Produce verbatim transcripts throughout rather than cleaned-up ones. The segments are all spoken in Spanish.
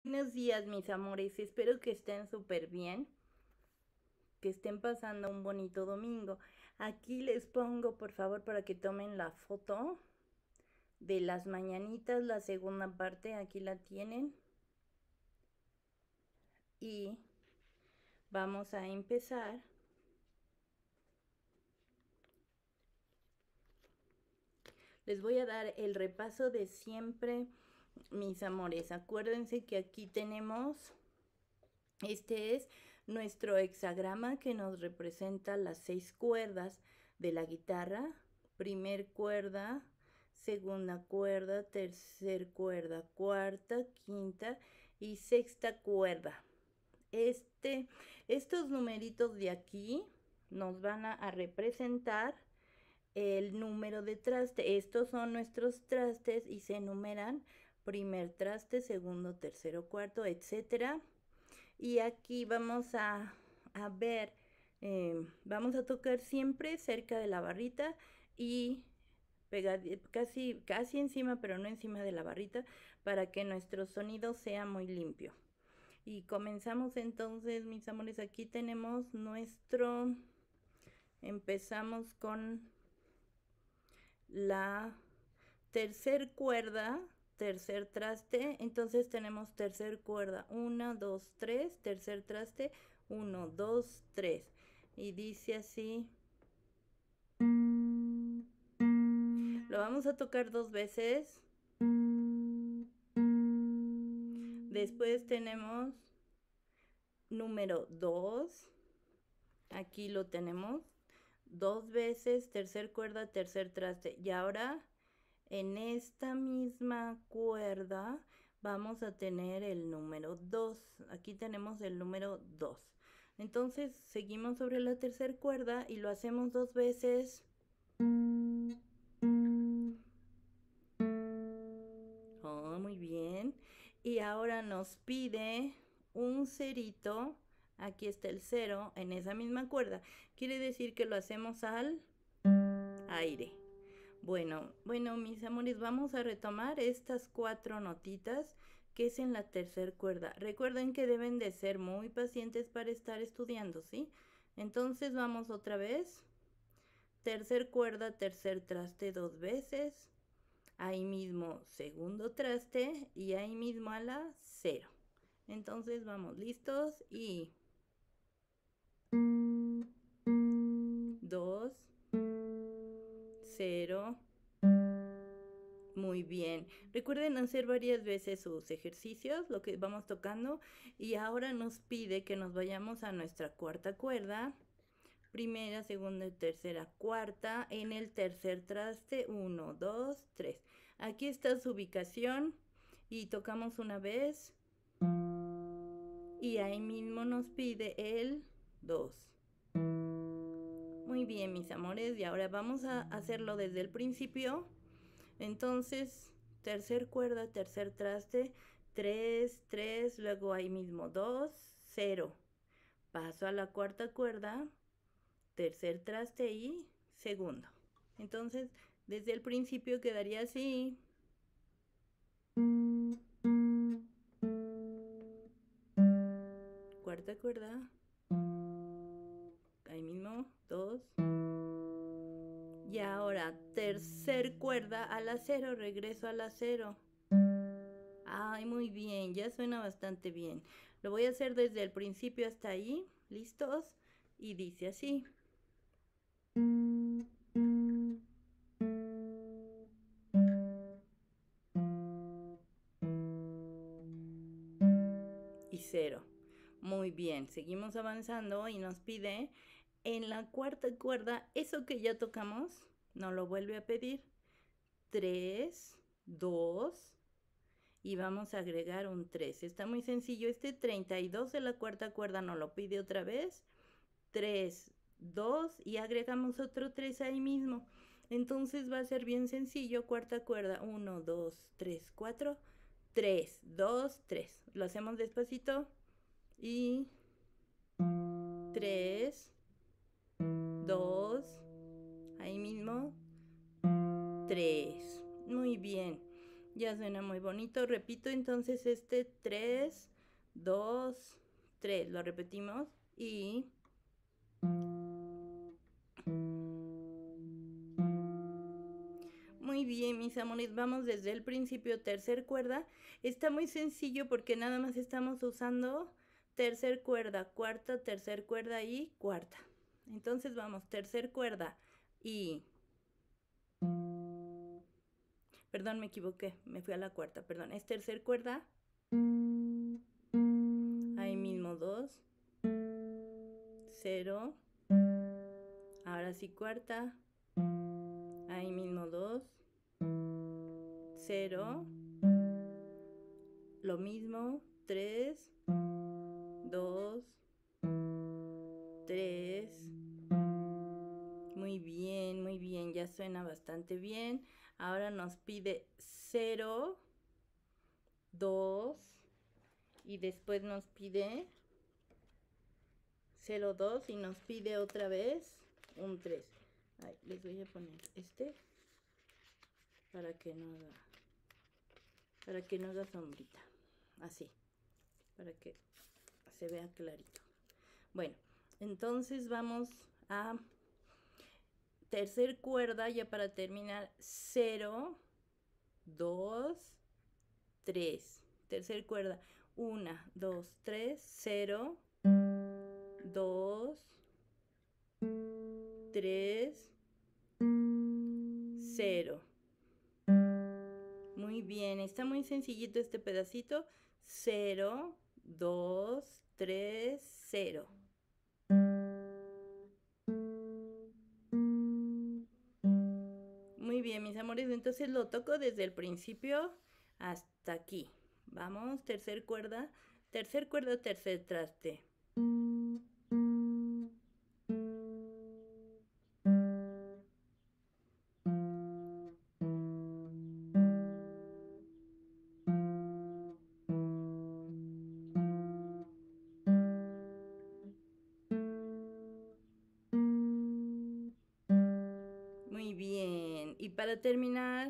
Buenos días, mis amores. Espero que estén súper bien, que estén pasando un bonito domingo. Aquí les pongo, por favor, para que tomen la foto de las mañanitas, la segunda parte. Aquí la tienen. Y vamos a empezar. Les voy a dar el repaso de siempre, mis amores. Acuérdense que aquí tenemos... Este es nuestro hexagrama que nos representa las seis cuerdas de la guitarra. Primer cuerda, segunda cuerda, tercer cuerda, cuarta, quinta y sexta cuerda. Este, estos numeritos de aquí nos van a, a representar el número de traste. Estos son nuestros trastes y se enumeran primer traste, segundo, tercero, cuarto, etcétera. Y aquí vamos a, a ver, eh, vamos a tocar siempre cerca de la barrita y pegad, casi, casi encima, pero no encima de la barrita, para que nuestro sonido sea muy limpio. Y comenzamos entonces, mis amores. Aquí tenemos nuestro, empezamos con la tercer cuerda, tercer traste. Entonces tenemos tercer cuerda, uno, dos, tres, tercer traste, uno, dos, tres. Y dice así. Lo vamos a tocar dos veces. Después tenemos número dos. Aquí lo tenemos. Dos veces, tercer cuerda, tercer traste. Y ahora en esta misma cuerda vamos a tener el número dos. Aquí tenemos el número dos. Entonces seguimos sobre la tercera cuerda y lo hacemos dos veces. Oh, muy bien. Y ahora nos pide un cerito. Aquí está el cero en esa misma cuerda. Quiere decir que lo hacemos al aire. Bueno, bueno, mis amores, vamos a retomar estas cuatro notitas que es en la tercera cuerda. Recuerden que deben de ser muy pacientes para estar estudiando, ¿sí? Entonces vamos otra vez. Tercer cuerda, tercer traste dos veces. Ahí mismo segundo traste y ahí mismo a la cero. Entonces vamos listos y... dos, cero. Muy bien. Recuerden hacer varias veces sus ejercicios, lo que vamos tocando. Y ahora nos pide que nos vayamos a nuestra cuarta cuerda. Primera, segunda, tercera, cuarta. En el tercer traste, uno, dos, tres. Aquí está su ubicación. Y tocamos una vez. Y ahí mismo nos pide el dos. Muy bien, mis amores. Y ahora vamos a hacerlo desde el principio. Entonces, tercer cuerda, tercer traste, tres, tres, luego ahí mismo dos, cero. Paso a la cuarta cuerda, tercer traste y segundo. Entonces, desde el principio quedaría así. Cuarta cuerda, ahí mismo, dos. Y ahora, tercer cuerda a la cero, regreso a la cero. Ay, muy bien, ya suena bastante bien. Lo voy a hacer desde el principio hasta ahí. ¿Listos? Y dice así. Y cero. Muy bien, seguimos avanzando y nos pide en la cuarta cuerda, eso que ya tocamos, nos lo vuelve a pedir. tres, dos y vamos a agregar un tres. Está muy sencillo. Este treinta y dos de la cuarta cuerda nos lo pide otra vez. tres, dos y agregamos otro tres ahí mismo. Entonces va a ser bien sencillo. Cuarta cuerda, uno, dos, tres, cuatro, tres, dos, tres. Lo hacemos despacito. Y tres, dos, ahí mismo, tres. Muy bien. Ya suena muy bonito. Repito entonces este tres, dos, tres. Lo repetimos y... Muy bien, mis amores, vamos desde el principio, tercer cuerda. Está muy sencillo porque nada más estamos usando tercer cuerda, cuarta, tercer cuerda y cuarta. Entonces vamos, tercer cuerda y... Perdón, me equivoqué, me fui a la cuarta, perdón. Es tercer cuerda. Ahí mismo dos. Cero. Ahora sí cuarta. Ahí mismo dos. Cero. Lo mismo. Tres. Dos. Tres. Muy bien, muy bien. Ya suena bastante bien. Ahora nos pide cero. Dos. Y después nos pide cero, dos. Y nos pide otra vez un tres. Ay, les voy a poner este para que no haga, para que no haga sombrita, así, para que se vea clarito. Bueno, entonces vamos a tercer cuerda ya para terminar. Cero, dos, tres. Tercer cuerda, una, dos, tres, cero, dos, tres, cero. Muy bien, está muy sencillito este pedacito. Cero, dos, tres, cero. Muy bien, mis amores, entonces lo toco desde el principio hasta aquí. Vamos, tercer cuerda, tercer cuerda, tercer traste. Muy bien, y para terminar,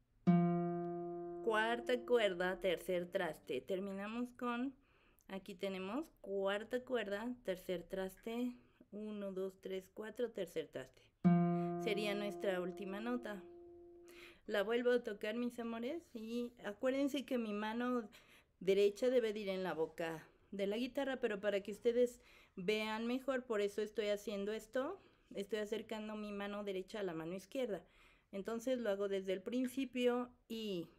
cuarta cuerda, tercer traste. Terminamos con, aquí tenemos cuarta cuerda, tercer traste, uno, dos, tres, cuatro, tercer traste. Sería nuestra última nota. La vuelvo a tocar, mis amores, y acuérdense que mi mano derecha debe de ir en la boca de la guitarra, pero para que ustedes vean mejor, por eso estoy haciendo esto. Estoy acercando mi mano derecha a la mano izquierda. Entonces lo hago desde el principio y...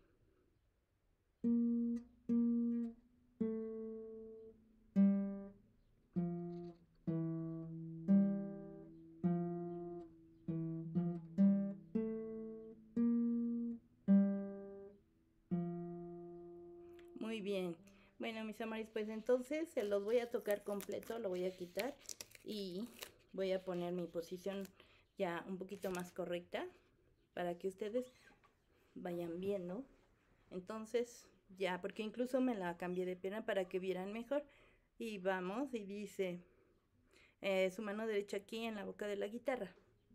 Muy bien. Bueno, mis amores, pues entonces se los voy a tocar completo, lo voy a quitar y voy a poner mi posición ya un poquito más correcta para que ustedes vayan viendo. Entonces, ya, porque incluso me la cambié de pierna para que vieran mejor. Y vamos, y dice eh, su mano derecha aquí en la boca de la guitarra.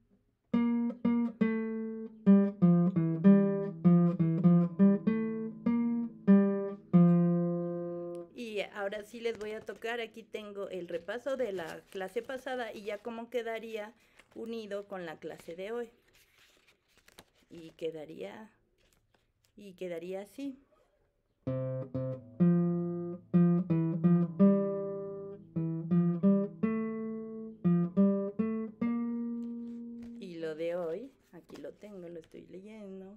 Y ahora sí les voy a tocar, aquí tengo el repaso de la clase pasada y ya cómo quedaría unido con la clase de hoy. Y quedaría, y quedaría así. Y lo de hoy, aquí lo tengo, lo estoy leyendo.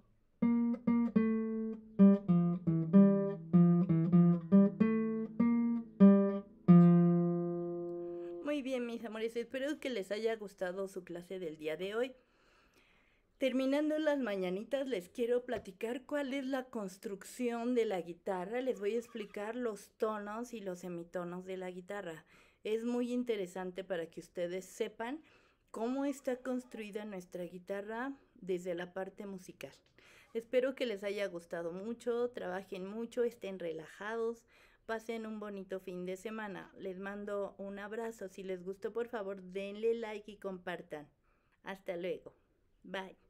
Muy bien, mis amores, espero que les haya gustado su clase del día de hoy. Terminando las mañanitas, les quiero platicar cuál es la construcción de la guitarra. Les voy a explicar los tonos y los semitonos de la guitarra. Es muy interesante para que ustedes sepan cómo está construida nuestra guitarra desde la parte musical. Espero que les haya gustado mucho, trabajen mucho, estén relajados, pasen un bonito fin de semana. Les mando un abrazo. Si les gustó, por favor, denle like y compartan. Hasta luego. Bye.